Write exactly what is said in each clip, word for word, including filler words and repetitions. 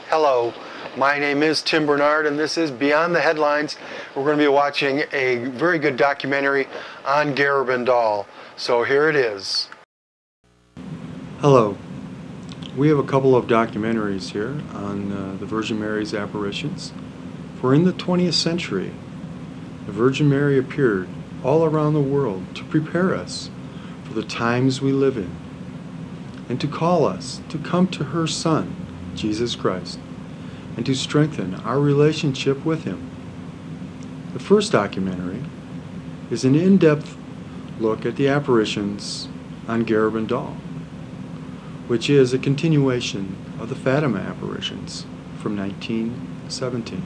Hello, my name is Tim Bernard and this is Beyond the Headlines. We're going to be watching a very good documentary on Garabandal. So here it is. Hello. We have a couple of documentaries here on uh, the Virgin Mary's apparitions. For in the twentieth century, the Virgin Mary appeared all around the world to prepare us for the times we live in and to call us to come to her Son, Jesus Christ, and to strengthen our relationship with Him. The first documentary is an in-depth look at the apparitions on Garabandal, which is a continuation of the Fatima apparitions from nineteen seventeen.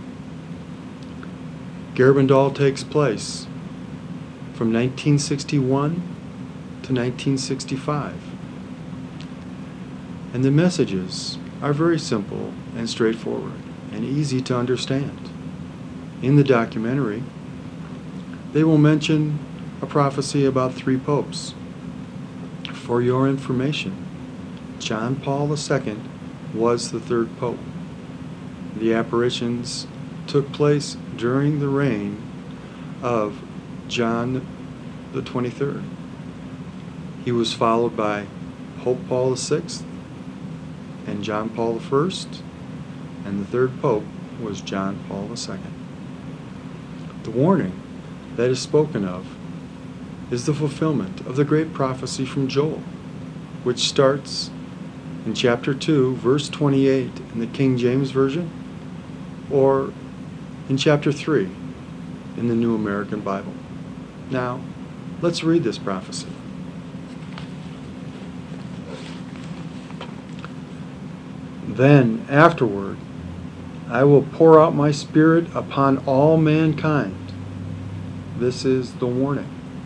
Garabandal takes place from nineteen sixty-one to nineteen sixty-five, and the messages are very simple and straightforward and easy to understand. In the documentary, they will mention a prophecy about three popes. For your information, John Paul the Second was the third pope. The apparitions took place during the reign of John the twenty-third. He was followed by Pope Paul the Sixth and John Paul the First, and the third pope was John Paul the Second. The warning that is spoken of is the fulfillment of the great prophecy from Joel, which starts in chapter two, verse twenty-eight in the King James Version, or in chapter three in the New American Bible. Now, let's read this prophecy. Then afterward I will pour out my Spirit upon all mankind. This is the warning.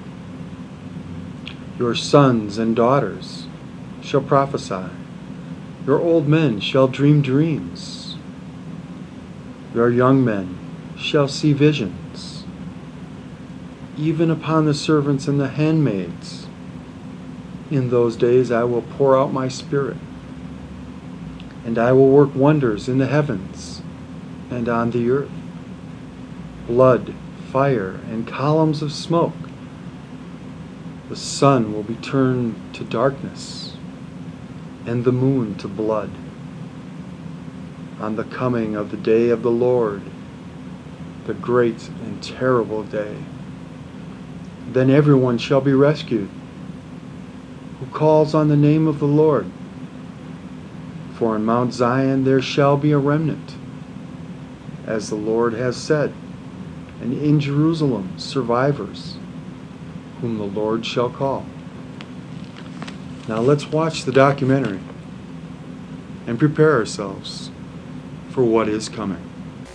Your sons and daughters shall prophesy. Your old men shall dream dreams. Your young men shall see visions. Even upon the servants and the handmaids, in those days I will pour out my Spirit, and I will work wonders in the heavens and on the earth. Blood, fire, and columns of smoke. The sun will be turned to darkness, and the moon to blood, on the coming of the day of the Lord, the great and terrible day. Then everyone shall be rescued who calls on the name of the Lord. For in Mount Zion there shall be a remnant, as the Lord has said, and in Jerusalem survivors, whom the Lord shall call. Now let's watch the documentary and prepare ourselves for what is coming.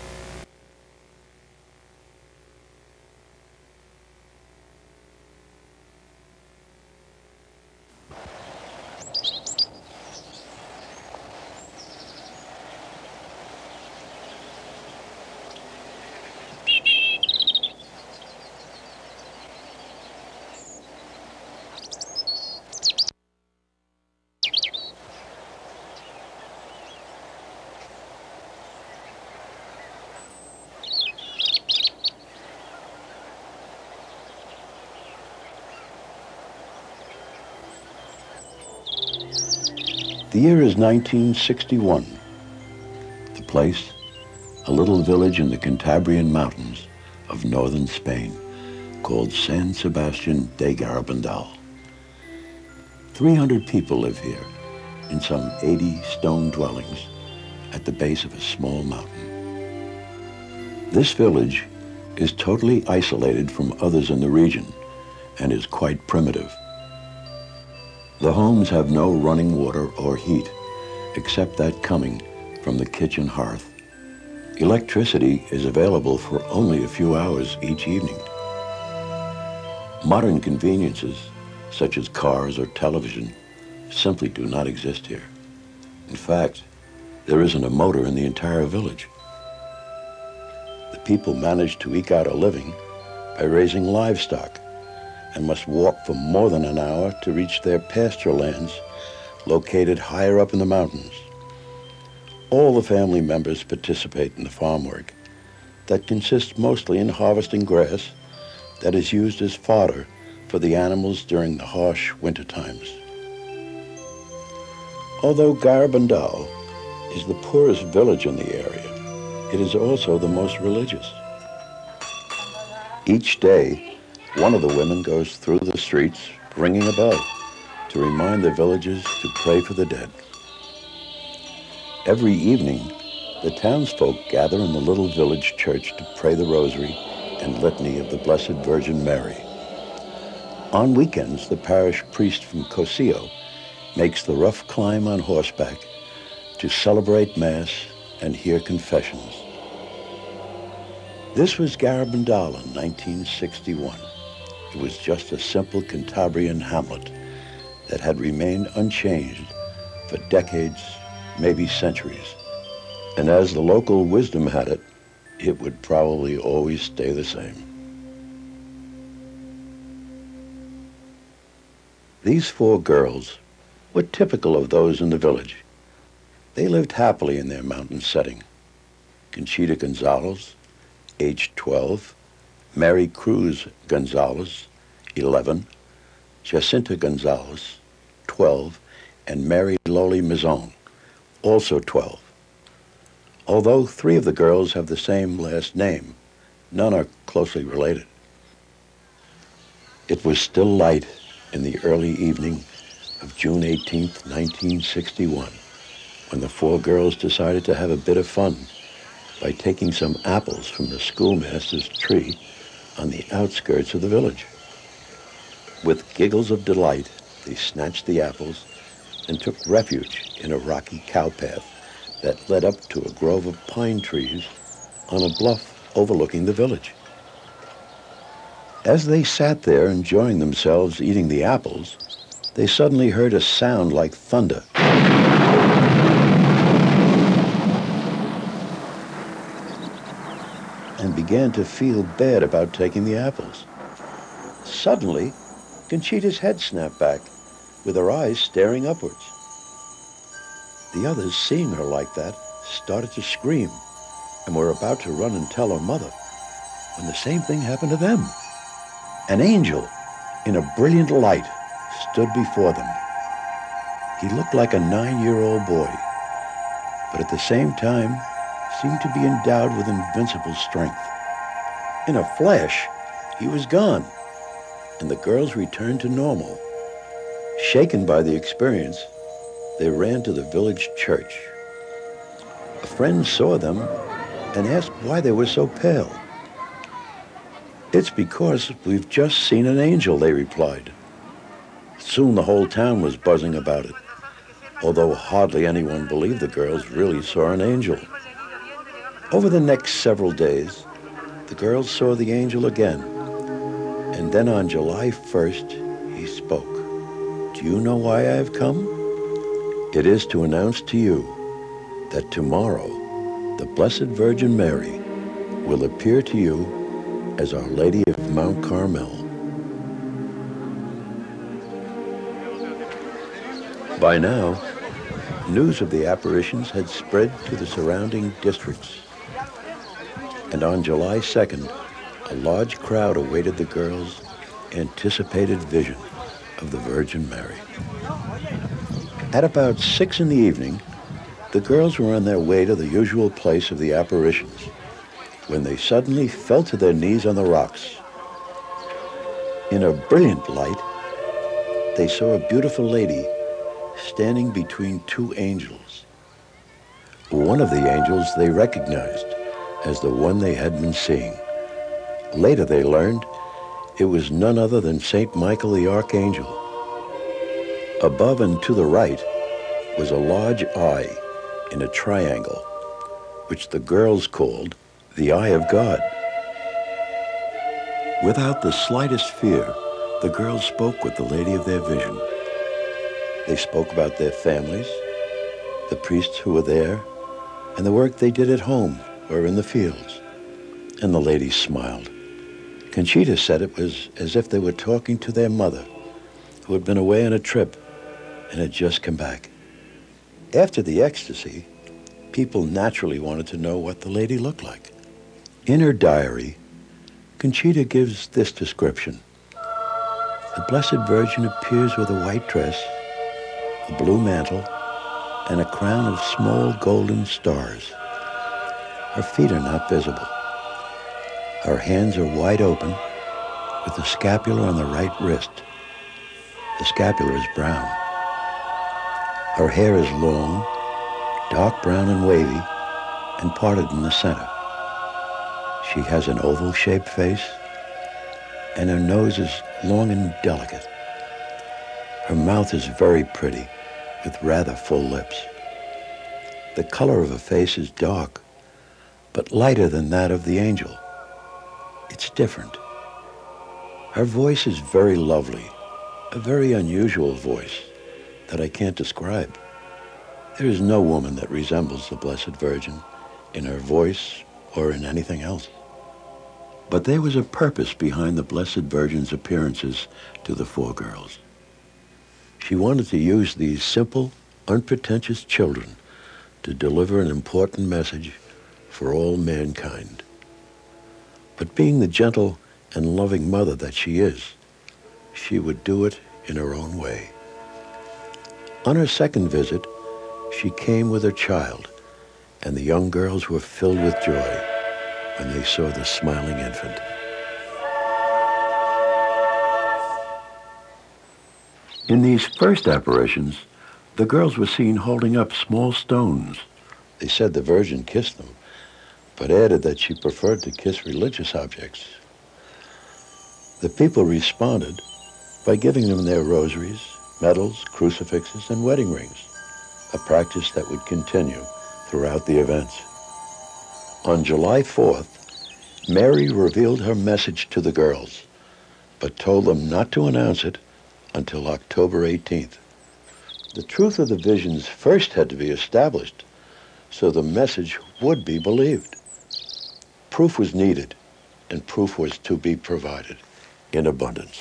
The year is nineteen sixty-one. The place, a little village in the Cantabrian mountains of northern Spain called San Sebastian de Garabandal. three hundred people live here in some eighty stone dwellings at the base of a small mountain. This village is totally isolated from others in the region and is quite primitive. The homes have no running water or heat, except that coming from the kitchen hearth. Electricity is available for only a few hours each evening. Modern conveniences, such as cars or television, simply do not exist here. In fact, there isn't a motor in the entire village. The people manage to eke out a living by raising livestock and must walk for more than an hour to reach their pasture lands located higher up in the mountains. All the family members participate in the farm work that consists mostly in harvesting grass that is used as fodder for the animals during the harsh winter times. Although Garabandal is the poorest village in the area, it is also the most religious. Each day, one of the women goes through the streets ringing a bell to remind the villagers to pray for the dead. Every evening, the townsfolk gather in the little village church to pray the rosary and litany of the Blessed Virgin Mary. On weekends, the parish priest from Cosio makes the rough climb on horseback to celebrate Mass and hear confessions. This was Garabandal in nineteen sixty-one. It was just a simple Cantabrian hamlet that had remained unchanged for decades, maybe centuries. And as the local wisdom had it, it would probably always stay the same. These four girls were typical of those in the village. They lived happily in their mountain setting. Conchita Gonzalez, age twelve, Mary Cruz Gonzalez, eleven, Jacinta Gonzalez, twelve, and Mary Loli Mizon, also twelve. Although three of the girls have the same last name, none are closely related. It was still light in the early evening of June eighteenth, nineteen sixty-one, when the four girls decided to have a bit of fun by taking some apples from the schoolmaster's tree on the outskirts of the village. With giggles of delight, they snatched the apples and took refuge in a rocky cowpath that led up to a grove of pine trees on a bluff overlooking the village. As they sat there enjoying themselves eating the apples, they suddenly heard a sound like thunder. And began to feel bad about taking the apples. Suddenly, Conchita's head snapped back, with her eyes staring upwards. The others, seeing her like that, started to scream and were about to run and tell her mother when the same thing happened to them. An angel in a brilliant light stood before them. He looked like a nine-year-old boy, but at the same time seemed to be endowed with invincible strength. In a flash, he was gone, and the girls returned to normal. Shaken by the experience, they ran to the village church. A friend saw them and asked why they were so pale. "It's because we've just seen an angel," they replied. Soon the whole town was buzzing about it, although hardly anyone believed the girls really saw an angel. Over the next several days, the girls saw the angel again, and then on July first, he spoke. "Do you know why I have come? It is to announce to you that tomorrow the Blessed Virgin Mary will appear to you as Our Lady of Mount Carmel." By now, news of the apparitions had spread to the surrounding districts, and on July second, a large crowd awaited the girls' anticipated vision of the Virgin Mary. At about six in the evening, the girls were on their way to the usual place of the apparitions when they suddenly fell to their knees on the rocks. In a brilliant light, they saw a beautiful lady standing between two angels. One of the angels they recognized as the one they had been seeing. Later they learned it was none other than Saint Michael the Archangel. Above and to the right was a large eye in a triangle, which the girls called the Eye of God. Without the slightest fear, the girls spoke with the lady of their vision. They spoke about their families, the priests who were there, and the work they did at home or in the fields. And the lady smiled. Conchita said it was as if they were talking to their mother, who had been away on a trip and had just come back. After the ecstasy, people naturally wanted to know what the lady looked like. In her diary, Conchita gives this description. The Blessed Virgin appears with a white dress, a blue mantle, and a crown of small golden stars. Her feet are not visible. Her hands are wide open, with the scapula on the right wrist. The scapula is brown. Her hair is long, dark brown and wavy, and parted in the center. She has an oval-shaped face, and her nose is long and delicate. Her mouth is very pretty, with rather full lips. The color of her face is dark, but lighter than that of the angel. It's different. Her voice is very lovely, a very unusual voice that I can't describe. There is no woman that resembles the Blessed Virgin in her voice or in anything else. But there was a purpose behind the Blessed Virgin's appearances to the four girls. She wanted to use these simple, unpretentious children to deliver an important message for all mankind. But being the gentle and loving mother that she is, she would do it in her own way. On her second visit, she came with her child, and the young girls were filled with joy when they saw the smiling infant. In these first apparitions, the girls were seen holding up small stones. They said the Virgin kissed them, but added that she preferred to kiss religious objects. The people responded by giving them their rosaries, medals, crucifixes, and wedding rings, a practice that would continue throughout the events. On July fourth, Mary revealed her message to the girls, but told them not to announce it until October eighteenth. The truth of the visions first had to be established, so the message would be believed. Proof was needed, and proof was to be provided in abundance.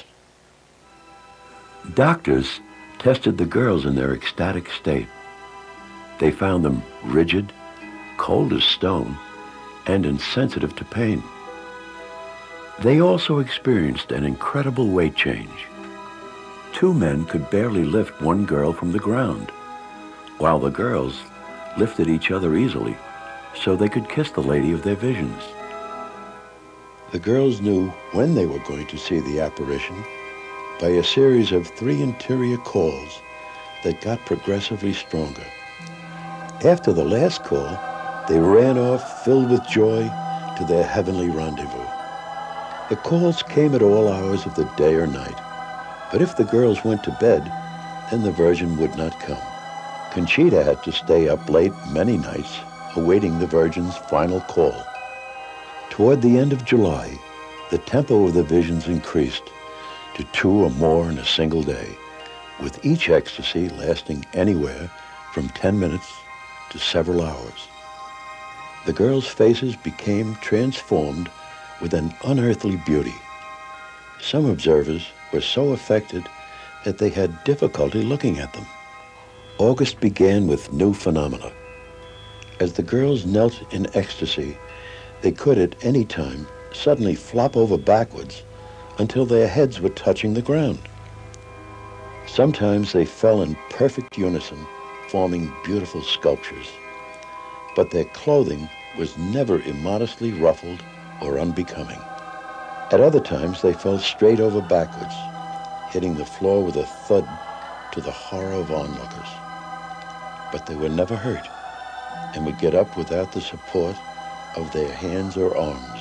Doctors tested the girls in their ecstatic state. They found them rigid, cold as stone, and insensitive to pain. They also experienced an incredible weight change. Two men could barely lift one girl from the ground, while the girls lifted each other easily so they could kiss the lady of their visions. The girls knew when they were going to see the apparition by a series of three interior calls that got progressively stronger. After the last call, they ran off filled with joy to their heavenly rendezvous. The calls came at all hours of the day or night, but if the girls went to bed, then the Virgin would not come. Conchita had to stay up late many nights awaiting the Virgin's final call. Toward the end of July, the tempo of the visions increased to two or more in a single day, with each ecstasy lasting anywhere from ten minutes to several hours. The girls' faces became transformed with an unearthly beauty. Some observers were so affected that they had difficulty looking at them. August began with new phenomena. As the girls knelt in ecstasy, they could at any time suddenly flop over backwards until their heads were touching the ground. Sometimes they fell in perfect unison, forming beautiful sculptures. But their clothing was never immodestly ruffled or unbecoming. At other times, they fell straight over backwards, hitting the floor with a thud to the horror of onlookers. But they were never hurt and would get up without the support of their hands or arms.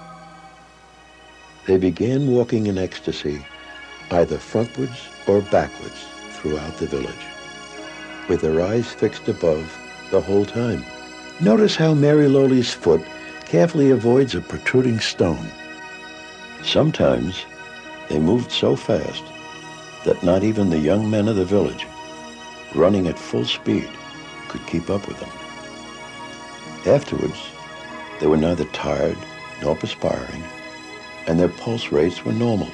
They began walking in ecstasy, either frontwards or backwards throughout the village, with their eyes fixed above the whole time. Notice how Mary Lowley's foot carefully avoids a protruding stone. Sometimes they moved so fast that not even the young men of the village, running at full speed, could keep up with them. Afterwards, they were neither tired nor perspiring, and their pulse rates were normal.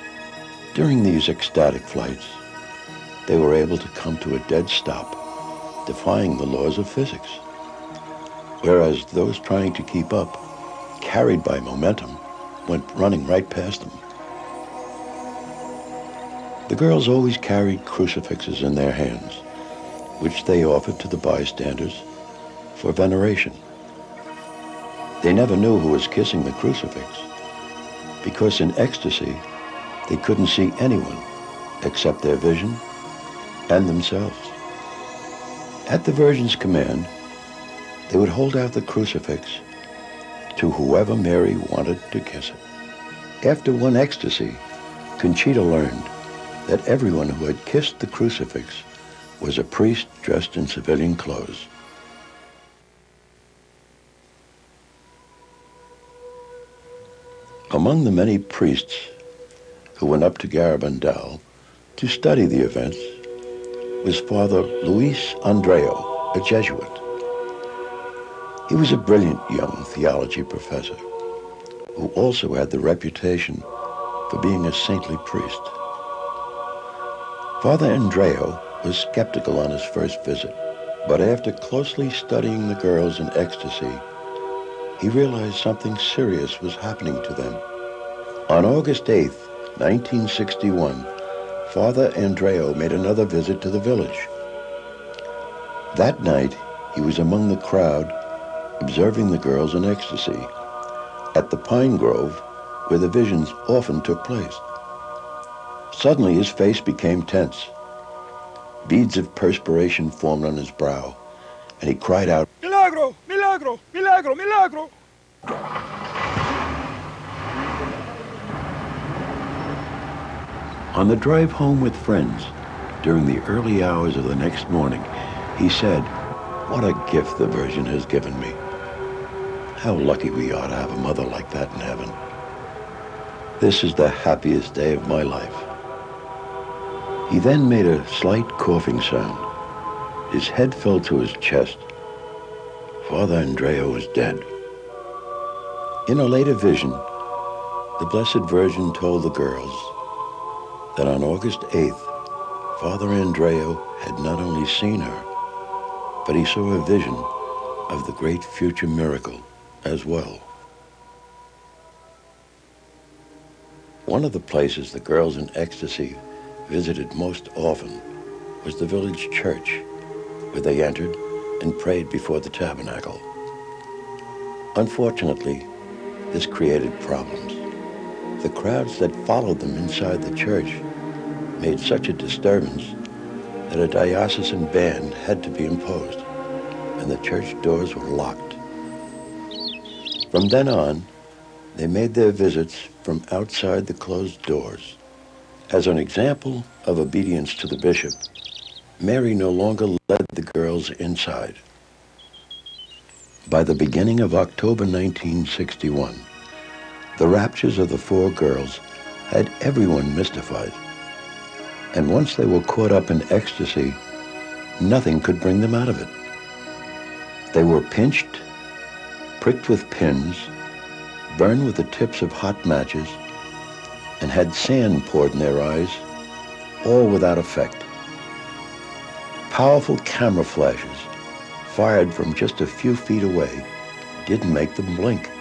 During these ecstatic flights, they were able to come to a dead stop defying the laws of physics, whereas those trying to keep up, carried by momentum, went running right past them. The girls always carried crucifixes in their hands, which they offered to the bystanders for veneration. They never knew who was kissing the crucifix, because in ecstasy, they couldn't see anyone except their vision and themselves. At the Virgin's command, they would hold out the crucifix to whoever Mary wanted to kiss it. After one ecstasy, Conchita learned that everyone who had kissed the crucifix was a priest dressed in civilian clothes. Among the many priests who went up to Garabandal to study the events was Father Luis Andreo, a Jesuit. He was a brilliant young theology professor who also had the reputation for being a saintly priest. Father Andreo was skeptical on his first visit, but after closely studying the girls in ecstasy, he realized something serious was happening to them. On August eighth, nineteen sixty-one, Father Andreo made another visit to the village. That night, he was among the crowd observing the girls in ecstasy at the pine grove where the visions often took place. Suddenly, his face became tense. Beads of perspiration formed on his brow, and he cried out, "Milagro! Milagro! Milagro! Milagro!" On the drive home with friends, during the early hours of the next morning, he said, "What a gift the Virgin has given me. How lucky we are to have a mother like that in heaven. This is the happiest day of my life." He then made a slight coughing sound. His head fell to his chest. Father Andreo was dead. In a later vision, the Blessed Virgin told the girls that on August eighth, Father Andreo had not only seen her, but he saw a vision of the great future miracle as well. One of the places the girls in ecstasy visited most often was the village church, where they entered and prayed before the tabernacle. Unfortunately, this created problems. The crowds that followed them inside the church made such a disturbance that a diocesan ban had to be imposed, and the church doors were locked. From then on, they made their visits from outside the closed doors. As an example of obedience to the bishop, Mary no longer led the girls inside. By the beginning of October nineteen sixty-one, the raptures of the four girls had everyone mystified. And once they were caught up in ecstasy, nothing could bring them out of it. They were pinched, pricked with pins, burned with the tips of hot matches, and had sand poured in their eyes, all without effect. Powerful camera flashes, fired from just a few feet away, didn't make them blink.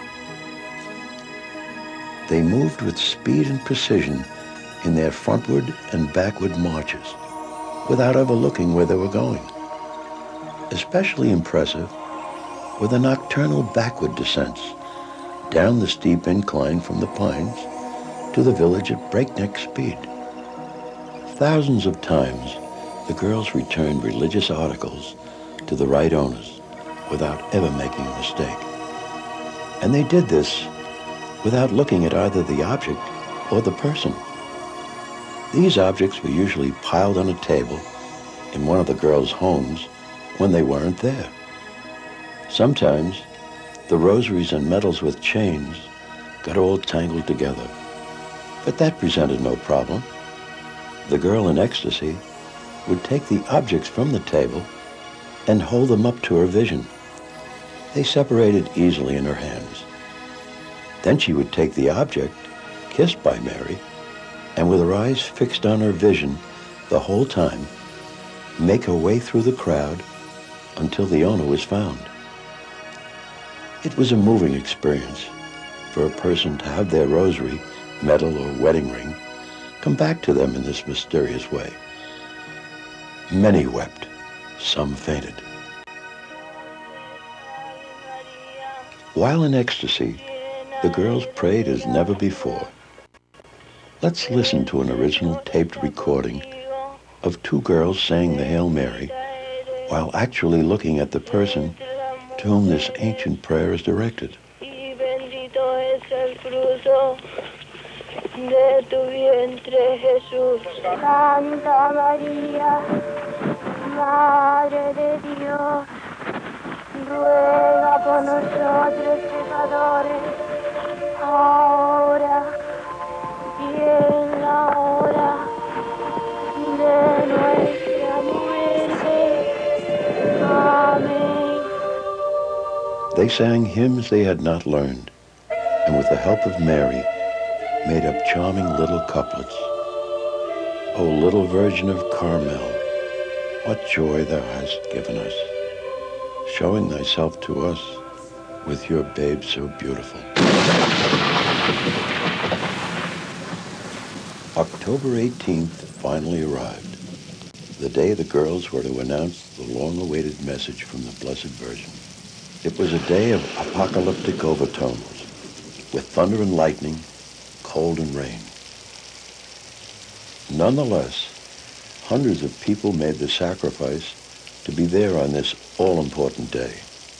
They moved with speed and precision in their frontward and backward marches, without ever looking where they were going. Especially impressive were the nocturnal backward descents, down the steep incline from the pines to the village at breakneck speed. Thousands of times, the girls returned religious articles to the right owners without ever making a mistake. And they did this without looking at either the object or the person. These objects were usually piled on a table in one of the girls' homes when they weren't there. Sometimes, the rosaries and medals with chains got all tangled together, but that presented no problem. The girl in ecstasy would take the objects from the table and hold them up to her vision. They separated easily in her hands. Then she would take the object, kissed by Mary, and with her eyes fixed on her vision the whole time, make her way through the crowd until the owner was found. It was a moving experience for a person to have their rosary, medal, or wedding ring come back to them in this mysterious way. Many wept, some fainted. While in ecstasy, the girls prayed as never before. Let's listen to an original taped recording of two girls saying the Hail Mary while actually looking at the person to whom this ancient prayer is directed. De tu vientre, Jesús. Santa María, Madre de Dios, ruega por nosotros pecadores, ahora y en la hora de nuestra muerte. Amén. They sang hymns they had not learned, and with the help of Mary, made up charming little couplets. O little Virgin of Carmel, what joy thou hast given us, showing thyself to us with your babe so beautiful. October eighteenth finally arrived, the day the girls were to announce the long-awaited message from the Blessed Virgin. It was a day of apocalyptic overtones, with thunder and lightning, cold and rain. Nonetheless, hundreds of people made the sacrifice to be there on this all-important day.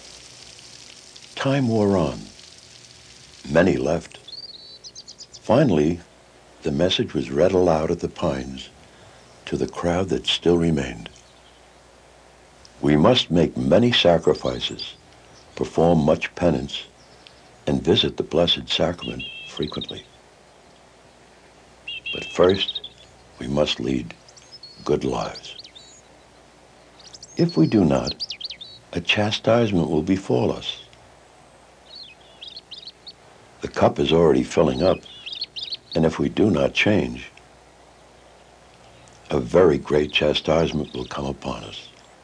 Time wore on. Many left. Finally, the message was read aloud at the Pines to the crowd that still remained. We must make many sacrifices, perform much penance, and visit the Blessed Sacrament frequently. But first, we must lead good lives. If we do not, a chastisement will befall us. The cup is already filling up, and if we do not change, a very great chastisement will come upon us.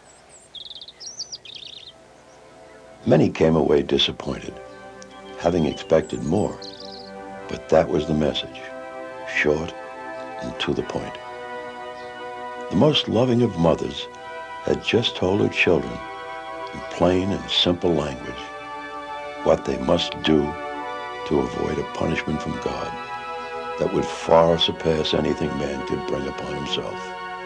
Many came away disappointed, having expected more, but that was the message. Short and to the point. The most loving of mothers had just told her children in plain and simple language what they must do to avoid a punishment from God that would far surpass anything man could bring upon himself.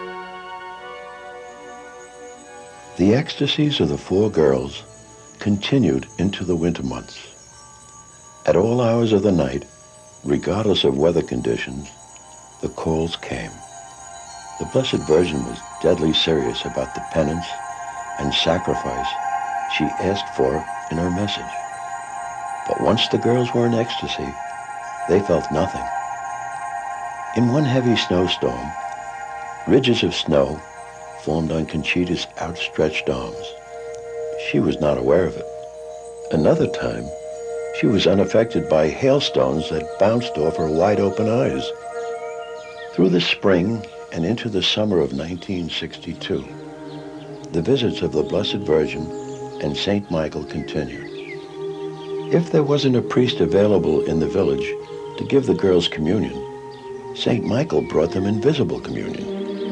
The ecstasies of the four girls continued into the winter months. At all hours of the night, regardless of weather conditions, the calls came. The Blessed Virgin was deadly serious about the penance and sacrifice she asked for in her message. But once the girls were in ecstasy, they felt nothing. In one heavy snowstorm, ridges of snow formed on Conchita's outstretched arms. She was not aware of it. Another time, she was unaffected by hailstones that bounced off her wide-open eyes. Through the spring and into the summer of nineteen sixty-two, the visits of the Blessed Virgin and Saint Michael continued. If there wasn't a priest available in the village to give the girls communion, Saint Michael brought them invisible communion.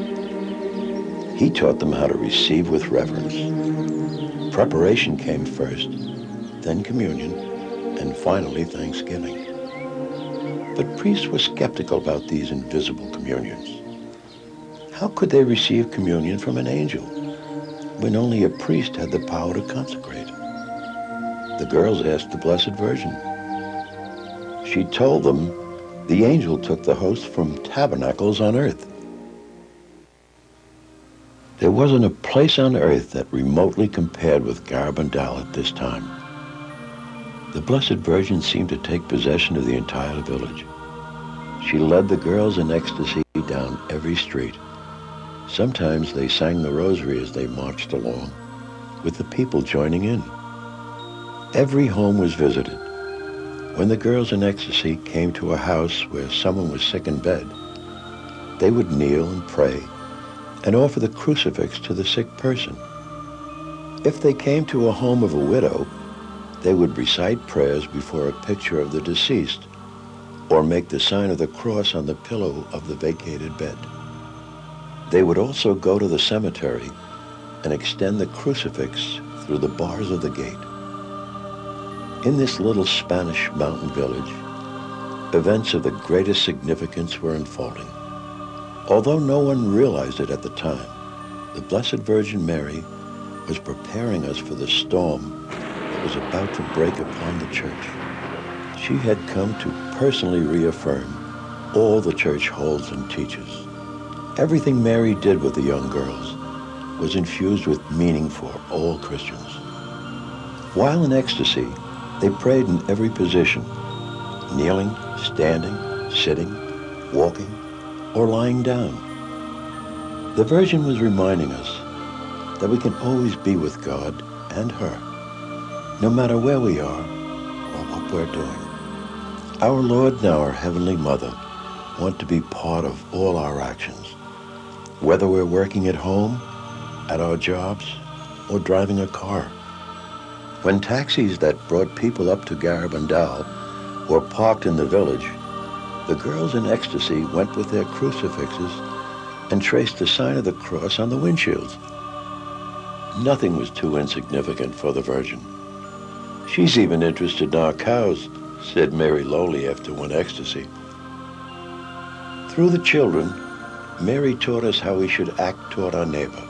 He taught them how to receive with reverence. Preparation came first, then communion, and finally Thanksgiving. But priests were skeptical about these invisible communions. How could they receive communion from an angel when only a priest had the power to consecrate? The girls asked the Blessed Virgin. She told them the angel took the host from tabernacles on earth. There wasn't a place on earth that remotely compared with Garabandal at this time. The Blessed Virgin seemed to take possession of the entire village. She led the girls in ecstasy down every street. Sometimes they sang the rosary as they marched along, with the people joining in. Every home was visited. When the girls in ecstasy came to a house where someone was sick in bed, they would kneel and pray and offer the crucifix to the sick person. If they came to a home of a widow, they would recite prayers before a picture of the deceased or make the sign of the cross on the pillow of the vacated bed. They would also go to the cemetery and extend the crucifix through the bars of the gate. In this little Spanish mountain village, events of the greatest significance were unfolding. Although no one realized it at the time, the Blessed Virgin Mary was preparing us for the storm that was about to break upon the church. She had come to personally reaffirm all the church holds and teaches. Everything Mary did with the young girls was infused with meaning for all Christians. While in ecstasy, they prayed in every position, kneeling, standing, sitting, walking, or lying down. The Virgin was reminding us that we can always be with God and her, no matter where we are or what we're doing. Our Lord and our Heavenly Mother want to be part of all our actions, whether we're working at home, at our jobs, or driving a car. When taxis that brought people up to Garabandal were parked in the village, the girls in ecstasy went with their crucifixes and traced the sign of the cross on the windshields. Nothing was too insignificant for the Virgin. "She's even interested in our cows," said Mary Lowley after one ecstasy. Through the children, Mary taught us how we should act toward our neighbor.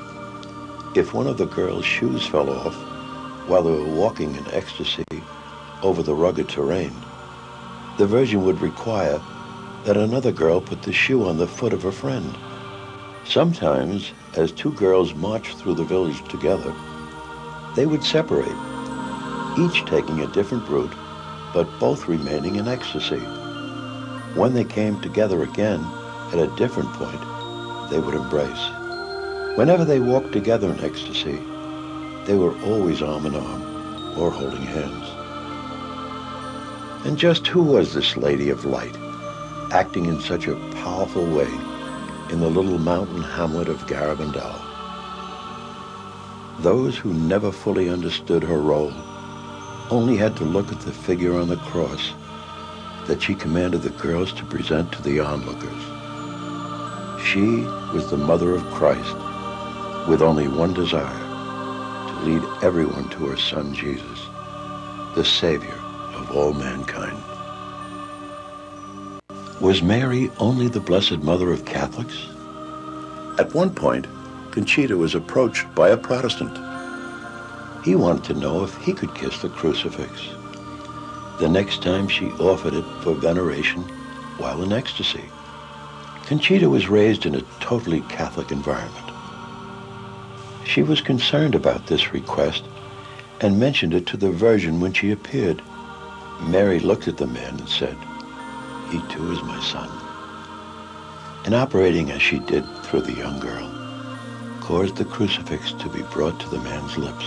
If one of the girls' shoes fell off while they were walking in ecstasy over the rugged terrain, the Virgin would require that another girl put the shoe on the foot of her friend. Sometimes, as two girls marched through the village together, they would separate, each taking a different route, but both remaining in ecstasy. When they came together again at a different point, they would embrace. Whenever they walked together in ecstasy, they were always arm in arm or holding hands. And just who was this Lady of Light, acting in such a powerful way in the little mountain hamlet of Garabandal? Those who never fully understood her role only had to look at the figure on the cross that she commanded the girls to present to the onlookers. She was the mother of Christ with only one desire, to lead everyone to her son Jesus, the Savior of all mankind. Was Mary only the Blessed Mother of Catholics? At one point, Conchita was approached by a Protestant. He wanted to know if he could kiss the crucifix. The next time she offered it for veneration while in ecstasy. Conchita was raised in a totally Catholic environment. She was concerned about this request and mentioned it to the Virgin when she appeared. Mary looked at the man and said, "He too is my son." And operating as she did through the young girl, caused the crucifix to be brought to the man's lips.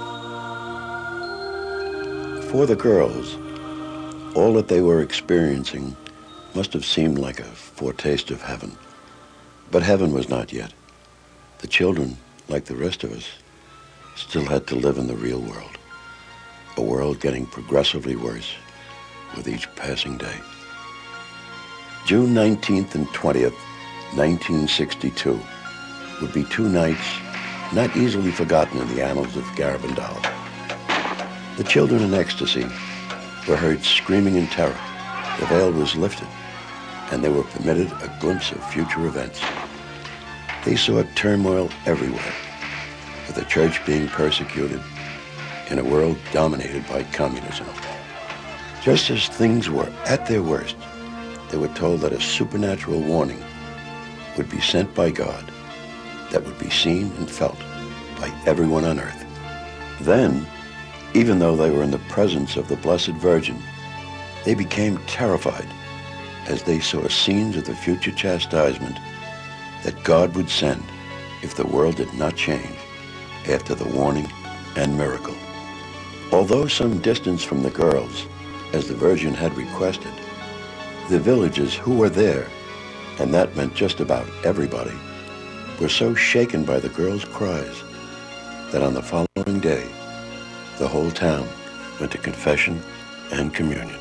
For the girls, all that they were experiencing must have seemed like a foretaste of heaven. But heaven was not yet. The children, like the rest of us, still had to live in the real world, a world getting progressively worse with each passing day. June nineteenth and twentieth, nineteen sixty-two, would be two nights not easily forgotten in the annals of Garabandal. The children in ecstasy were heard screaming in terror. The veil was lifted, and they were permitted a glimpse of future events. They saw turmoil everywhere, with the church being persecuted in a world dominated by communism. Just as things were at their worst, they were told that a supernatural warning would be sent by God that would be seen and felt by everyone on earth. Then, even though they were in the presence of the Blessed Virgin, they became terrified as they saw scenes of the future chastisement that God would send if the world did not change after the warning and miracle. Although some distance from the girls, as the Virgin had requested, the villagers who were there, and that meant just about everybody, were so shaken by the girls' cries that on the following day, the whole town went to confession and communion.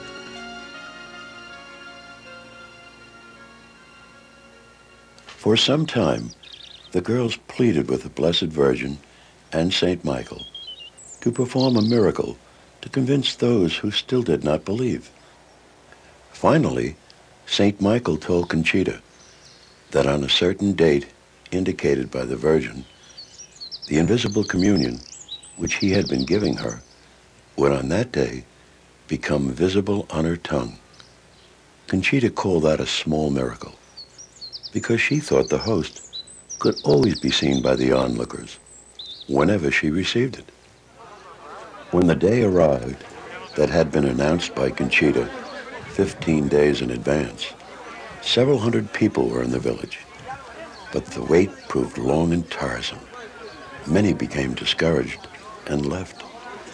For some time, the girls pleaded with the Blessed Virgin and Saint Michael to perform a miracle to convince those who still did not believe. Finally, Saint Michael told Conchita that on a certain date indicated by the Virgin, the invisible communion which he had been giving her would on that day become visible on her tongue. Conchita called that a small miracle because she thought the host could always be seen by the onlookers whenever she received it. When the day arrived that had been announced by Conchita fifteen days in advance, several hundred people were in the village, but the wait proved long and tiresome. Many became discouraged and left.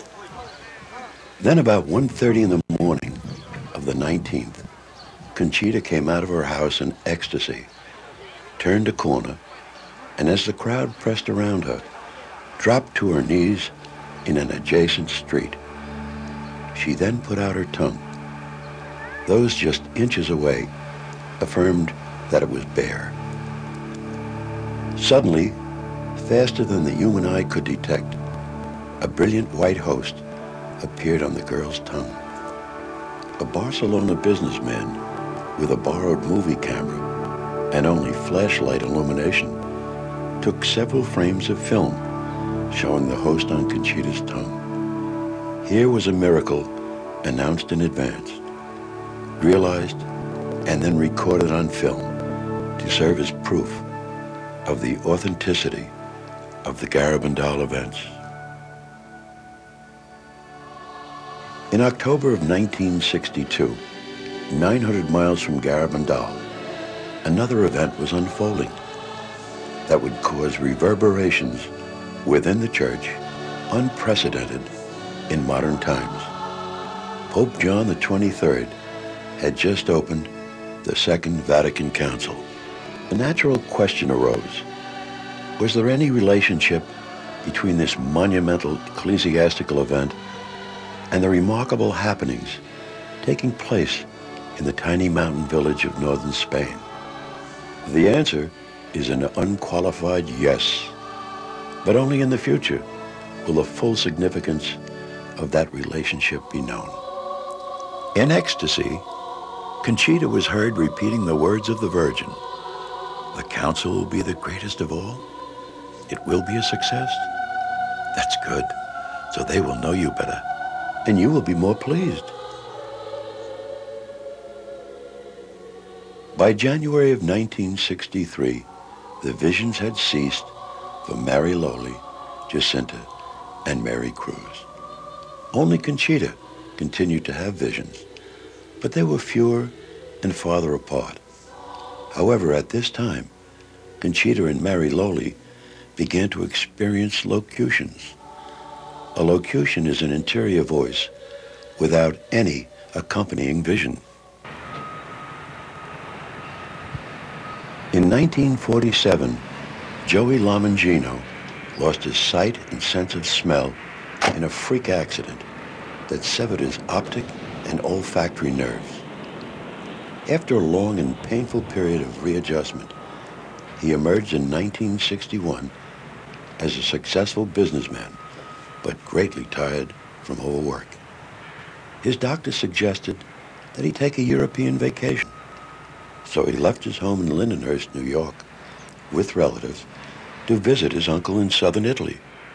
Then about one thirty in the morning of the nineteenth, Conchita came out of her house in ecstasy, turned a corner, and as the crowd pressed around her, dropped to her knees in an adjacent street. She then put out her tongue. Those just inches away affirmed that it was bare. Suddenly, faster than the human eye could detect, a brilliant white host appeared on the girl's tongue. A Barcelona businessman with a borrowed movie camera and only flashlight illumination took several frames of film showing the host on Conchita's tongue. Here was a miracle announced in advance, realized, and then recorded on film to serve as proof of the authenticity of the Garabandal events. In October of nineteen sixty-two, nine hundred miles from Garabandal, another event was unfolding that would cause reverberations within the church unprecedented in modern times. Pope John the twenty-third had just opened the Second Vatican Council. A natural question arose. Was there any relationship between this monumental ecclesiastical event and the remarkable happenings taking place in the tiny mountain village of northern Spain? The answer is an unqualified yes, but only in the future will the full significance of that relationship be known. In ecstasy, Conchita was heard repeating the words of the Virgin. The council will be the greatest of all. It will be a success. That's good, so they will know you better, and you will be more pleased. By January of nineteen sixty-three, the visions had ceased for Mary Lowley, Jacinta, and Mary Cruz. Only Conchita continued to have visions, but they were fewer and farther apart. However, at this time, Conchita and Mary Lowley began to experience locutions. A locution is an interior voice without any accompanying vision. In nineteen forty-seven, Joey Lamangino lost his sight and sense of smell in a freak accident that severed his optic and olfactory nerves. After a long and painful period of readjustment, he emerged in nineteen sixty-one as a successful businessman, but greatly tired from overwork. His doctor suggested that he take a European vacation, so he left his home in Lindenhurst, New York, with relatives to visit his uncle in southern Italy.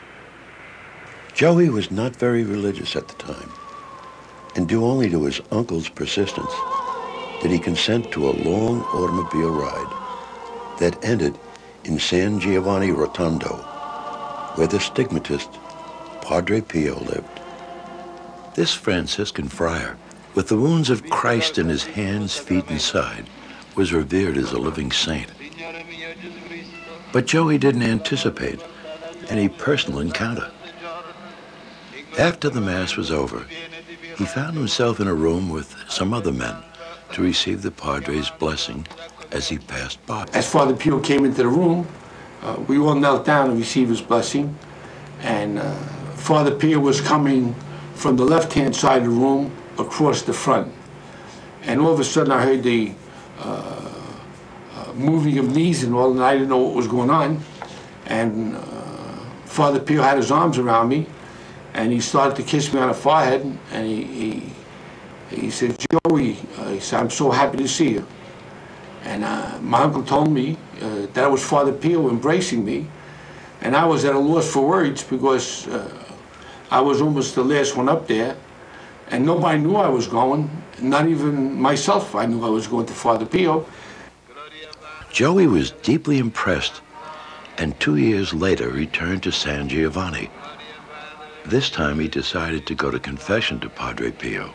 Joey was not very religious at the time, and due only to his uncle's persistence did he consent to a long automobile ride that ended in San Giovanni Rotondo, where the stigmatist Padre Pio lived. This Franciscan friar, with the wounds of Christ in his hands, feet, and side, was revered as a living saint. But Joey didn't anticipate any personal encounter. After the Mass was over, he found himself in a room with some other men to receive the Padre's blessing as he passed by. As Father Pio came into the room, uh, we all knelt down to receive his blessing, and uh, Father Pio was coming from the left-hand side of the room across the front. And all of a sudden I heard the uh, uh, moving of knees and all, and I didn't know what was going on. And uh, Father Pio had his arms around me, and he started to kiss me on the forehead, and he, he, he said, Joey, uh, he said, I'm so happy to see you. And uh, my uncle told me uh, that was Father Pio embracing me, and I was at a loss for words because uh, I was almost the last one up there, and nobody knew I was going, not even myself. I knew I was going to Father Pio. Joey was deeply impressed, and two years later returned to San Giovanni. This time he decided to go to confession to Padre Pio.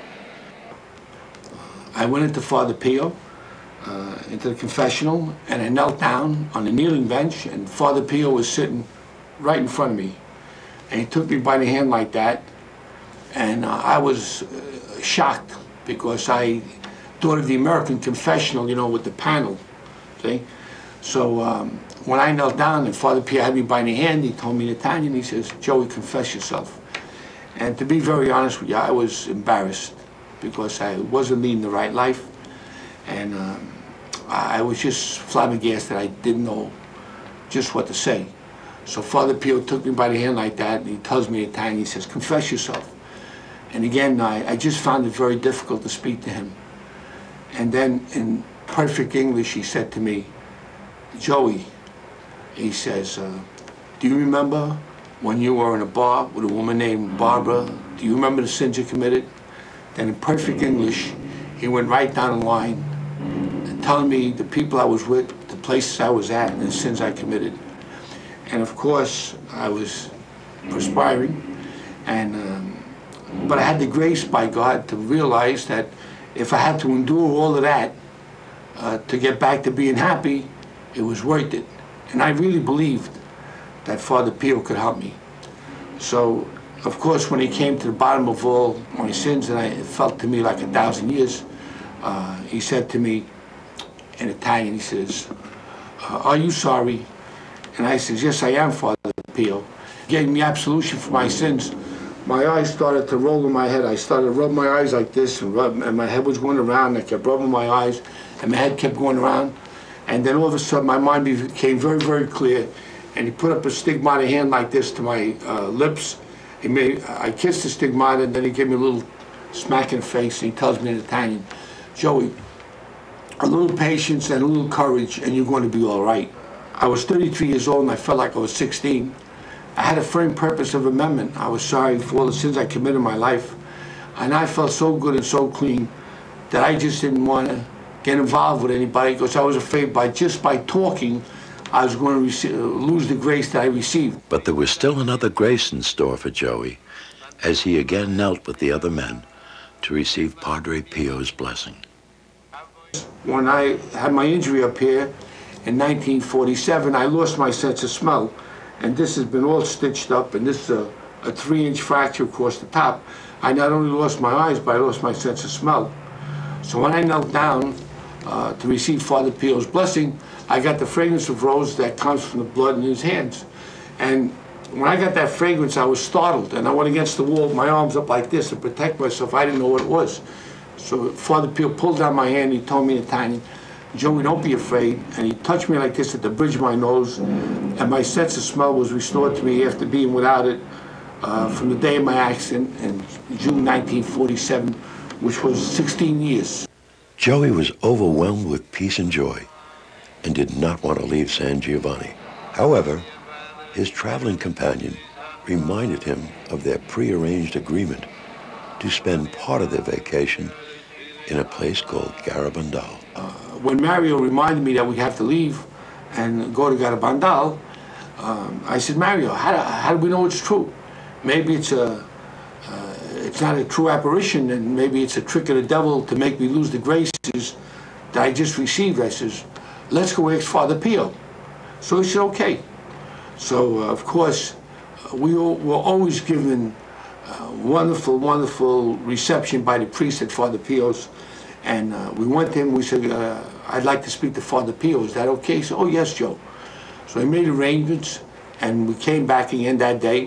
I went into Father Pio, uh, into the confessional, and I knelt down on the kneeling bench, and Father Pio was sitting right in front of me. And he took me by the hand like that, and uh, I was uh, shocked because I thought of the American confessional, you know, with the panel, see? So um, when I knelt down and Father Pio had me by the hand, he told me in Italian, he says, Joey, confess yourself. And to be very honest with you, I was embarrassed because I wasn't leading the right life, and um, I was just flabbergasted. I didn't know just what to say. So Father Pio took me by the hand like that, and he tells me in Italian, he says, confess yourself. And again, I, I just found it very difficult to speak to him. And then in perfect English, he said to me, Joey, he says, uh, do you remember when you were in a bar with a woman named Barbara? Do you remember the sins you committed? Then in perfect English, he went right down the line, telling me the people I was with, the places I was at, and the sins I committed. And of course, I was perspiring, and um, but I had the grace by God to realize that if I had to endure all of that uh, to get back to being happy, it was worth it. And I really believed that Father Pio could help me. So, of course, when he came to the bottom of all my sins, and I, it felt to me like a thousand years, uh, he said to me in Italian, he says, uh, are you sorry? And I says, yes, I am, Father Pio. He gave me absolution for my sins. My eyes started to roll in my head. I started to rub my eyes like this, and, rub, and my head was going around. I kept rubbing my eyes, and my head kept going around. And then all of a sudden, my mind became very, very clear. And he put up a stigmata hand like this to my uh, lips. He made, I kissed the stigmata, and then he gave me a little smack in the face, and he tells me in Italian, Joey, a little patience and a little courage, and you're going to be all right. I was thirty-three years old, and I felt like I was sixteen. I had a firm purpose of amendment. I was sorry for all the sins I committed in my life. And I felt so good and so clean that I just didn't want to get involved with anybody because I was afraid by just by talking, I was going to receive, lose the grace that I received. But there was still another grace in store for Joey as he again knelt with the other men to receive Padre Pio's blessing. When I had my injury up here in nineteen forty-seven, I lost my sense of smell. And this has been all stitched up, and this is a, a three-inch fracture across the top. I not only lost my eyes, but I lost my sense of smell. So when I knelt down uh, to receive Father Pio's blessing, I got the fragrance of rose that comes from the blood in his hands. And when I got that fragrance, I was startled, and I went against the wall with my arms up like this to protect myself. I didn't know what it was. So Father Pio pulled down my hand, he told me in Italian, Joey, don't be afraid. And he touched me like this at the bridge of my nose, and my sense of smell was restored to me after being without it uh, from the day of my accident in June nineteen forty-seven, which was sixteen years. Joey was overwhelmed with peace and joy and did not want to leave San Giovanni. However, his traveling companion reminded him of their prearranged agreement to spend part of their vacation in a place called Garabandal. Uh, when Mario reminded me that we have to leave and go to Garabandal, um, I said, Mario, how do, how do we know it's true? Maybe it's a, uh, it's not a true apparition, and maybe it's a trick of the devil to make me lose the graces that I just received. I says, let's go ask Father Pio. So he said, okay. So, uh, of course, uh, we all, were always given uh, wonderful, wonderful reception by the priest at Father Pio's. And uh, we went to him, we said, uh, I'd like to speak to Father Pio, is that okay? He said, oh yes, Joe. So he made arrangements, and we came back again that day,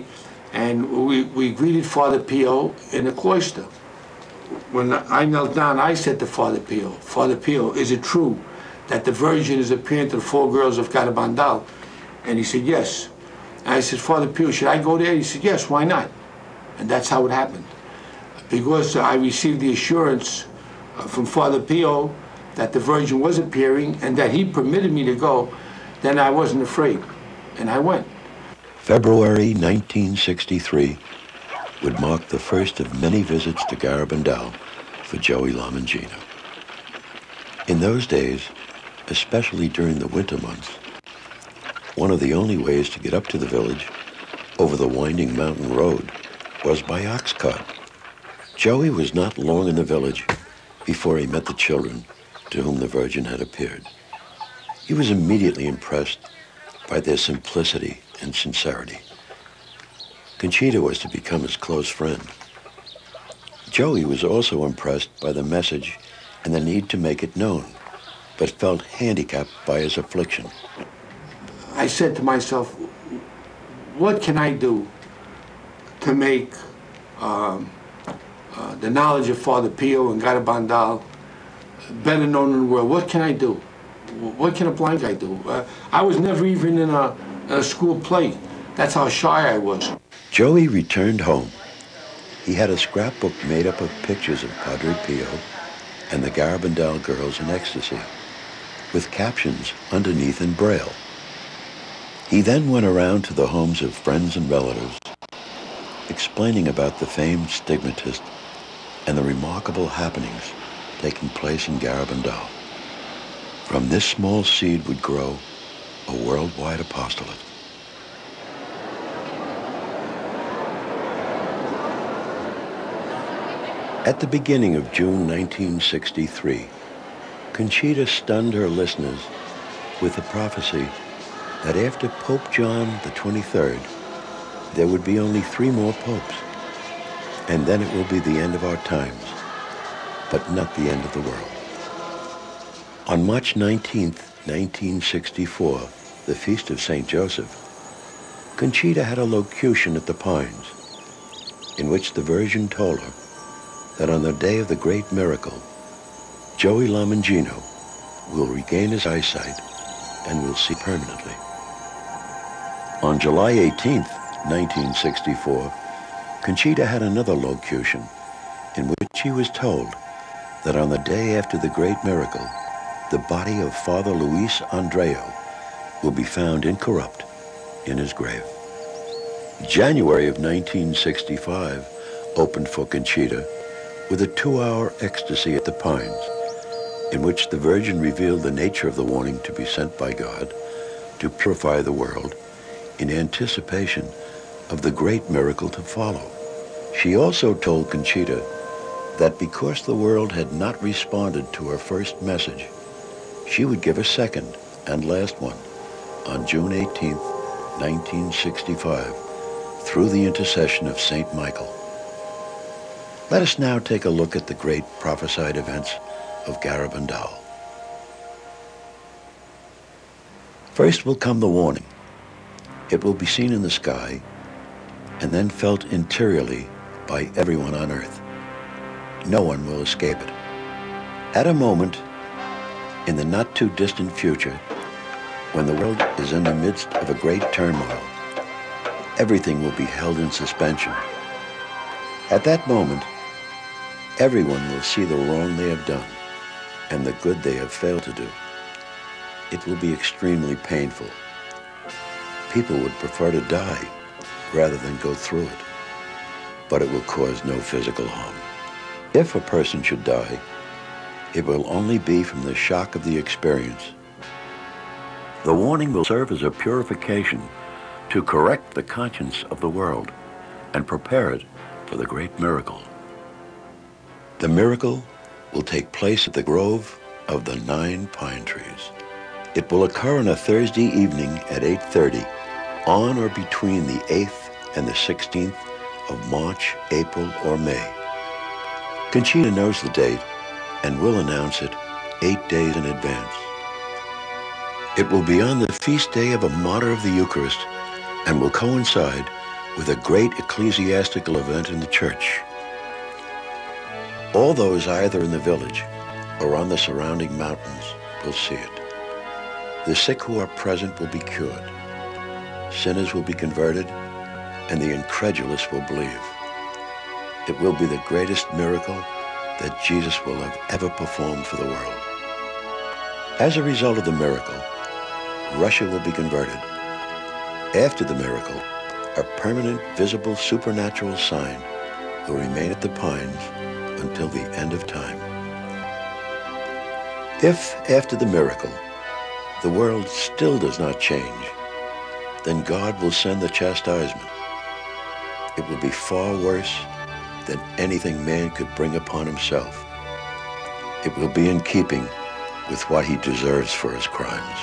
and we, we greeted Father Pio in the cloister. When I knelt down, I said to Father Pio, Father Pio, is it true that the Virgin is appearing to the four girls of Garabandal? And he said, yes. And I said, Father Pio, should I go there? He said, yes, why not? And that's how it happened. Because I received the assurance from Father Pio that the Virgin was appearing and that he permitted me to go, then I wasn't afraid, and I went. February nineteen sixty-three would mark the first of many visits to Garabandal for Joey Lamangino. In those days, especially during the winter months, one of the only ways to get up to the village over the winding mountain road was by ox cart. Joey was not long in the village before he met the children to whom the Virgin had appeared. He was immediately impressed by their simplicity and sincerity. Conchita was to become his close friend. Joey was also impressed by the message and the need to make it known, but felt handicapped by his affliction. I said to myself, what can I do to make um, uh, the knowledge of Father Pio and Garabandal better known in the world? What can I do? What can a blind guy do? Uh, I was never even in a, a school play. That's how shy I was. Joey returned home. He had a scrapbook made up of pictures of Padre Pio and the Garabandal girls in ecstasy, with captions underneath in Braille. He then went around to the homes of friends and relatives, explaining about the famed stigmatist and the remarkable happenings taking place in Garabandal. From this small seed would grow a worldwide apostolate. At the beginning of June nineteen sixty-three, Conchita stunned her listeners with the prophecy that after Pope John the twenty-third, there would be only three more popes, and then it will be the end of our times, but not the end of the world. On March nineteenth, nineteen sixty-four, the feast of Saint Joseph, Conchita had a locution at the Pines in which the Virgin told her that on the day of the great miracle, Joey Lamangino will regain his eyesight and will see permanently. On July eighteenth, nineteen sixty-four, Conchita had another locution in which he was told that on the day after the great miracle, the body of Father Luis Andreo will be found incorrupt in his grave. January of nineteen sixty-five opened for Conchita with a two-hour ecstasy at the Pines, in which the Virgin revealed the nature of the warning to be sent by God to purify the world in anticipation of the great miracle to follow. She also told Conchita that because the world had not responded to her first message, she would give a second and last one on June eighteenth, nineteen sixty-five, through the intercession of Saint Michael. Let us now take a look at the great prophesied events of Garabandal. First will come the warning. It will be seen in the sky and then felt interiorly by everyone on earth. No one will escape it. At a moment in the not too distant future, when the world is in the midst of a great turmoil, everything will be held in suspension. At that moment, everyone will see the wrong they have done and the good they have failed to do. It will be extremely painful. People would prefer to die rather than go through it, but it will cause no physical harm. If a person should die, it will only be from the shock of the experience. The warning will serve as a purification to correct the conscience of the world and prepare it for the great miracle. The miracle will take place at the Grove of the Nine Pine Trees. It will occur on a Thursday evening at eight thirty, on or between the eighth and the sixteenth of March, April, or May. Conchita knows the date and will announce it eight days in advance. It will be on the feast day of a martyr of the Eucharist and will coincide with a great ecclesiastical event in the church. All those either in the village or on the surrounding mountains will see it. The sick who are present will be cured. Sinners will be converted, and the incredulous will believe. It will be the greatest miracle that Jesus will have ever performed for the world. As a result of the miracle, Russia will be converted. After the miracle, a permanent, visible, supernatural sign will remain at the Pines until the end of time. If, after the miracle, the world still does not change, then God will send the chastisement. It will be far worse than anything man could bring upon himself. It will be in keeping with what he deserves for his crimes.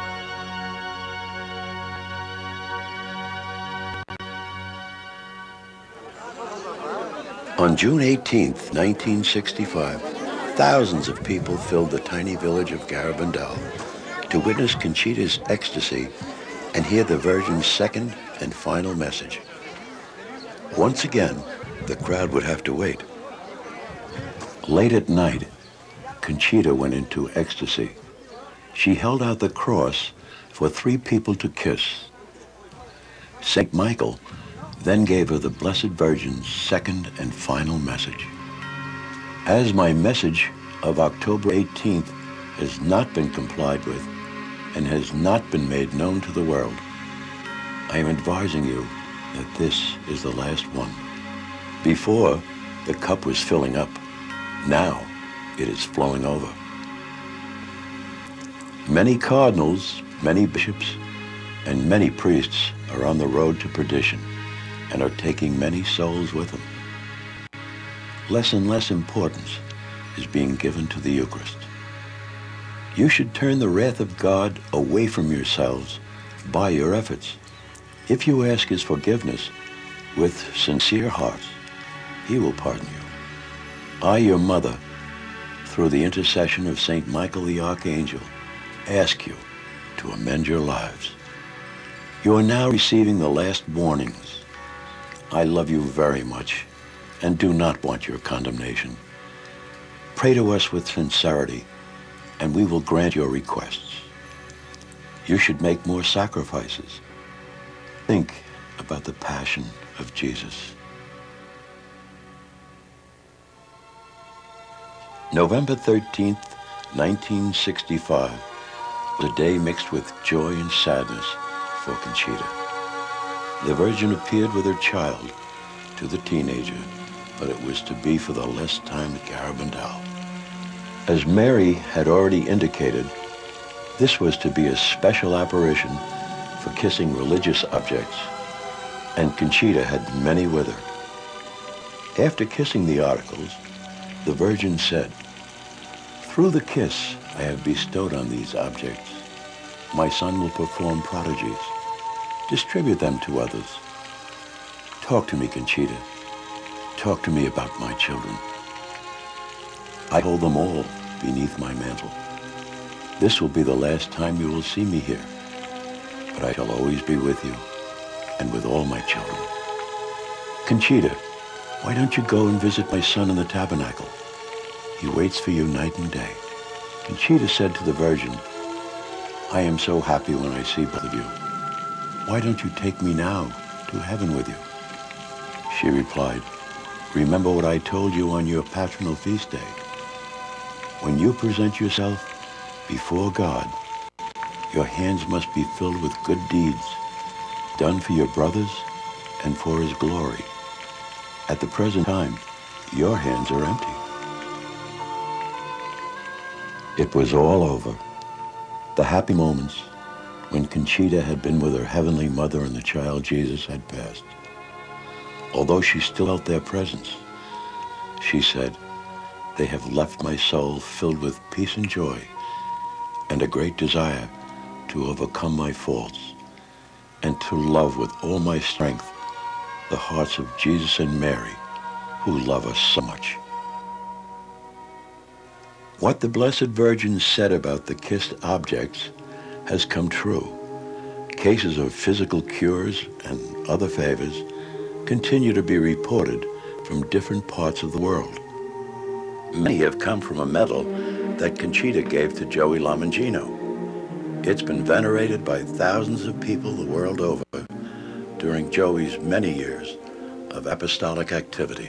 On June eighteenth, nineteen sixty-five, thousands of people filled the tiny village of Garabandal to witness Conchita's ecstasy and hear the Virgin's second and final message. Once again, the crowd would have to wait. Late at night, Conchita went into ecstasy. She held out the cross for three people to kiss. Saint Michael then gave her the Blessed Virgin's second and final message. As my message of October eighteenth has not been complied with and has not been made known to the world, I am advising you that this is the last one. Before, the cup was filling up. Now, it is flowing over. Many cardinals, many bishops, and many priests are on the road to perdition and are taking many souls with them. Less and less importance is being given to the Eucharist. You should turn the wrath of God away from yourselves by your efforts. If you ask his forgiveness with sincere hearts, he will pardon you. I, your mother, through the intercession of Saint Michael the Archangel, ask you to amend your lives. You are now receiving the last warnings. I love you very much and do not want your condemnation. Pray to us with sincerity, and we will grant your requests. You should make more sacrifices. Think about the passion of Jesus. November thirteenth, nineteen sixty-five was a day mixed with joy and sadness for Conchita. The Virgin appeared with her child to the teenager, but it was to be for the last time at Garabandal. As Mary had already indicated, this was to be a special apparition for kissing religious objects, and Conchita had many with her. After kissing the articles, the Virgin said, "Through the kiss I have bestowed on these objects, my son will perform prodigies. Distribute them to others. Talk to me, Conchita. Talk to me about my children. I hold them all beneath my mantle. This will be the last time you will see me here, but I shall always be with you and with all my children. Conchita, why don't you go and visit my son in the tabernacle? He waits for you night and day." Conchita said to the Virgin, "I am so happy when I see both of you. Why don't you take me now to heaven with you?" She replied, "Remember what I told you on your patronal feast day. When you present yourself before God, your hands must be filled with good deeds, done for your brothers and for his glory. At the present time, your hands are empty." It was all over. The happy moments when Conchita had been with her heavenly mother and the child Jesus had passed. Although she still felt their presence, she said, "They have left my soul filled with peace and joy and a great desire to overcome my faults and to love with all my strength the hearts of Jesus and Mary, who love us so much." What the Blessed Virgin said about the kissed objects has come true. Cases of physical cures and other favors continue to be reported from different parts of the world. Many have come from a medal that Conchita gave to Joey Lamangino. It's been venerated by thousands of people the world over during Joey's many years of apostolic activity.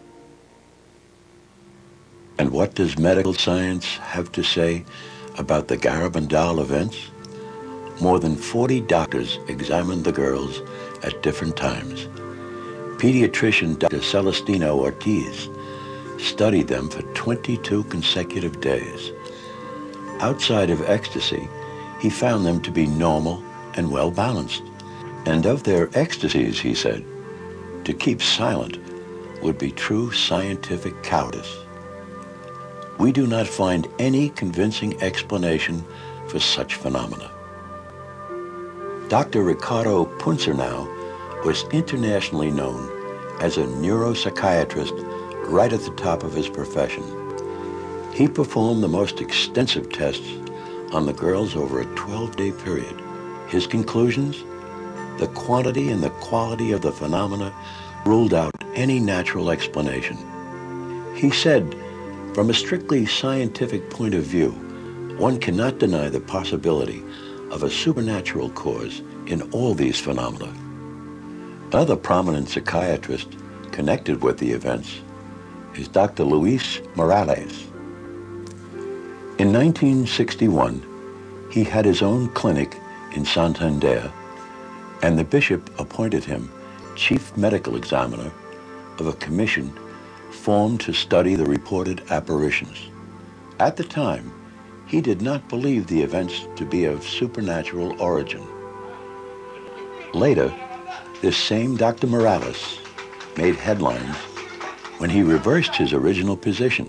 And what does medical science have to say about the Garabandal events? More than forty doctors examined the girls at different times. Pediatrician Doctor Celestino Ortiz studied them for twenty-two consecutive days. Outside of ecstasy, he found them to be normal and well-balanced. And of their ecstasies, he said, to keep silent would be true scientific cowardice. We do not find any convincing explanation for such phenomena. Doctor Ricardo Punzernau was internationally known as a neuropsychiatrist right at the top of his profession. He performed the most extensive tests on the girls over a twelve-day period. His conclusions? The quantity and the quality of the phenomena ruled out any natural explanation. He said, from a strictly scientific point of view, one cannot deny the possibility of a supernatural cause in all these phenomena. Another prominent psychiatrist connected with the events is Doctor Luis Morales. In nineteen sixty-one, he had his own clinic in Santander, and the bishop appointed him chief medical examiner of a commission formed to study the reported apparitions. At the time, he did not believe the events to be of supernatural origin. Later, this same Doctor Morales made headlines when he reversed his original position.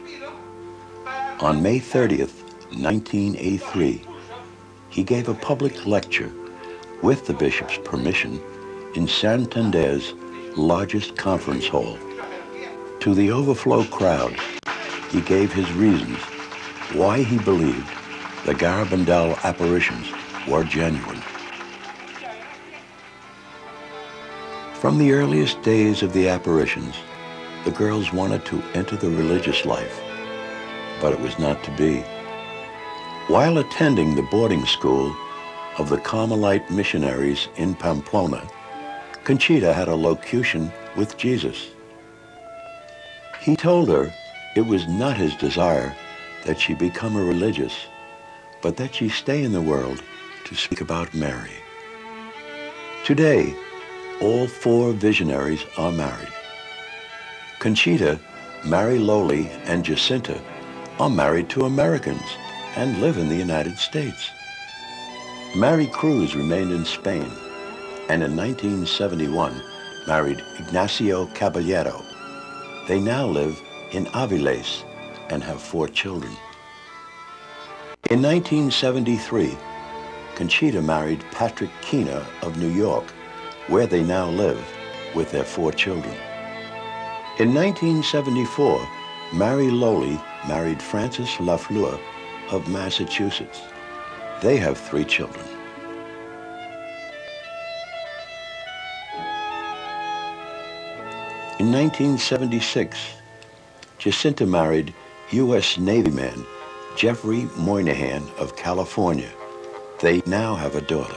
On May thirtieth, nineteen eighty-three, he gave a public lecture with the bishop's permission in Santander's largest conference hall. To the overflow crowd, he gave his reasons why he believed the Garabandal apparitions were genuine. From the earliest days of the apparitions, the girls wanted to enter the religious life, but it was not to be. While attending the boarding school of the Carmelite missionaries in Pamplona, Conchita had a locution with Jesus. He told her it was not his desire that she become a religious, but that she stay in the world to speak about Mary. Today, all four visionaries are married. Conchita, Mary Lowley, and Jacinta are married to Americans and live in the United States. Mary Cruz remained in Spain, and in nineteen seventy-one married Ignacio Caballero. They now live in Avilés and have four children. In nineteen seventy-three, Conchita married Patrick Keener of New York, where they now live with their four children. In nineteen seventy-four, Mary Lowley married Francis Lafleur of Massachusetts. They have three children. In nineteen seventy-six, Jacinta married U S Navy man Jeffrey Moynihan of California. They now have a daughter.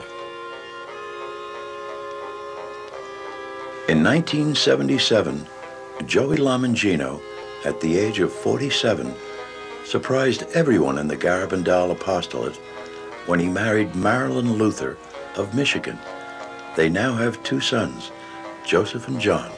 In nineteen seventy-seven, Joey Lamangino, at the age of forty-seven, surprised everyone in the Garabandal apostolate when he married Marilyn Luther of Michigan. They now have two sons, Joseph and John.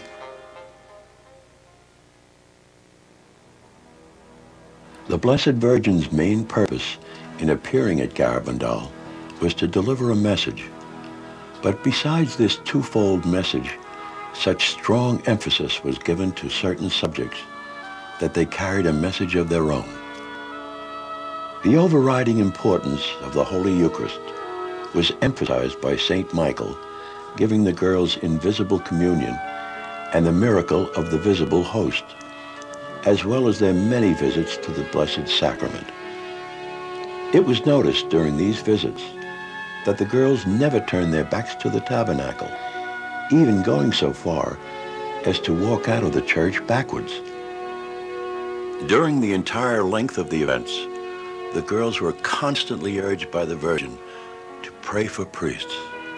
The Blessed Virgin's main purpose in appearing at Garabandal was to deliver a message. But besides this twofold message, such strong emphasis was given to certain subjects that they carried a message of their own. The overriding importance of the Holy Eucharist was emphasized by Saint Michael, giving the girls invisible communion and the miracle of the visible host, as well as their many visits to the Blessed Sacrament. It was noticed during these visits that the girls never turned their backs to the tabernacle. even going so far as to walk out of the church backwards. During the entire length of the events, the girls were constantly urged by the Virgin to pray for priests.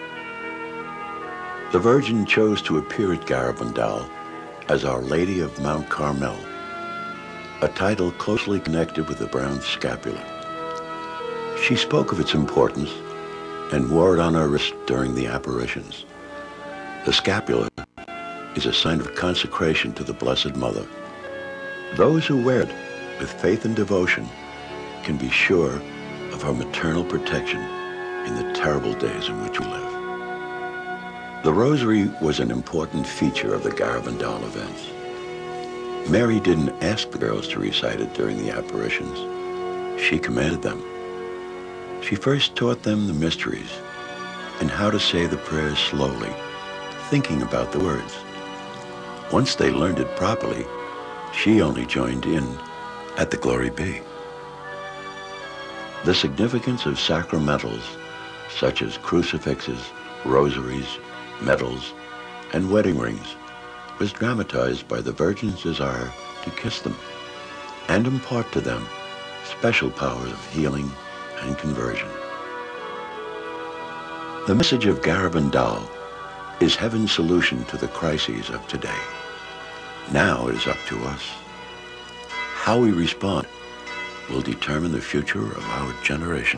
The Virgin chose to appear at Garabandal as Our Lady of Mount Carmel, a title closely connected with the brown scapular. She spoke of its importance and wore it on her wrist during the apparitions. The scapular is a sign of consecration to the Blessed Mother. Those who wear it with faith and devotion can be sure of her maternal protection in the terrible days in which we live. The Rosary was an important feature of the Garabandal events. Mary didn't ask the girls to recite it during the apparitions. She commanded them. She first taught them the mysteries and how to say the prayers slowly, thinking about the words. Once they learned it properly, she only joined in at the Glory Be. The significance of sacramentals, such as crucifixes, rosaries, medals, and wedding rings, was dramatized by the Virgin's desire to kiss them and impart to them special powers of healing and conversion. The message of Garabandal is heaven's solution to the crises of today. Now it is up to us. How we respond will determine the future of our generation.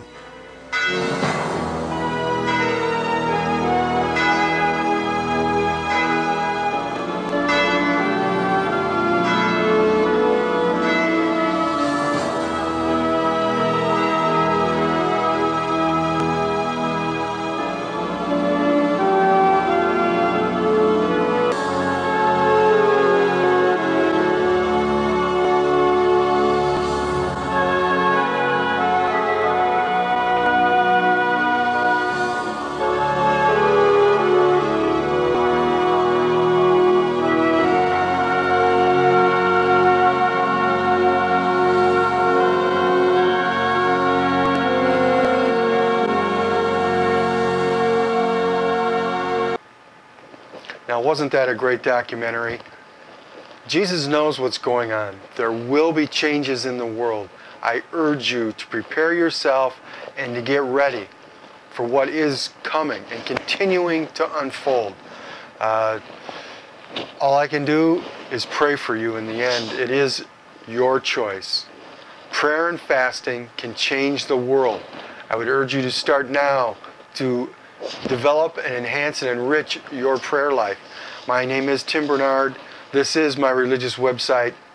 Now, wasn't that a great documentary? Jesus knows what's going on. There will be changes in the world. I urge you to prepare yourself and to get ready for what is coming and continuing to unfold. Uh, all I can do is pray for you in the end. It is your choice. Prayer and fasting can change the world. I would urge you to start now to develop and enhance and enrich your prayer life. My name is Tim Bernard. This is my religious website,